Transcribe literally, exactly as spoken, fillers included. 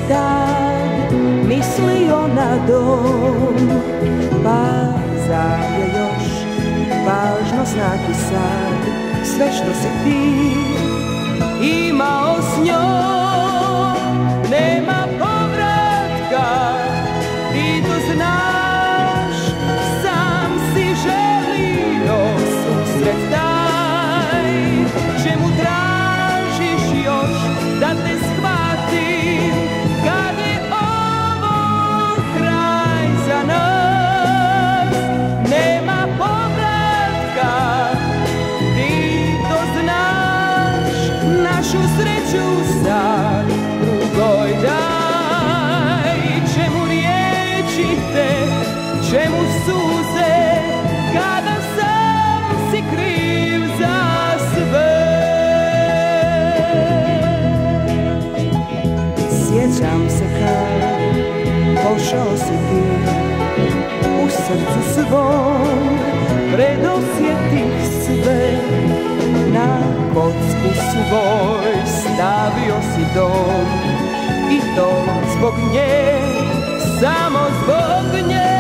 tad mislio na dom, pa zar je još važno znati sad sve što si ti imao s njom. Nema povratka, ti to znaš, sam si želio susret taj. Čemu tražiš još da te shvatim, kad je ovo kraj za nas? Nema povratka, ti to znaš, našu sreću sad drugoj daj. Čemu riječi te, čemu suze, kada sam si kriv za sve? Sjećam se kad pošao si ti, u srcu svom predosjetih sve. Na kocku svoj stavio si dom, i to zbog nje, samo zbog nje.